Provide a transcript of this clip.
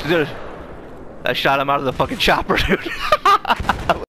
Dude, I shot him out of the fucking chopper, dude.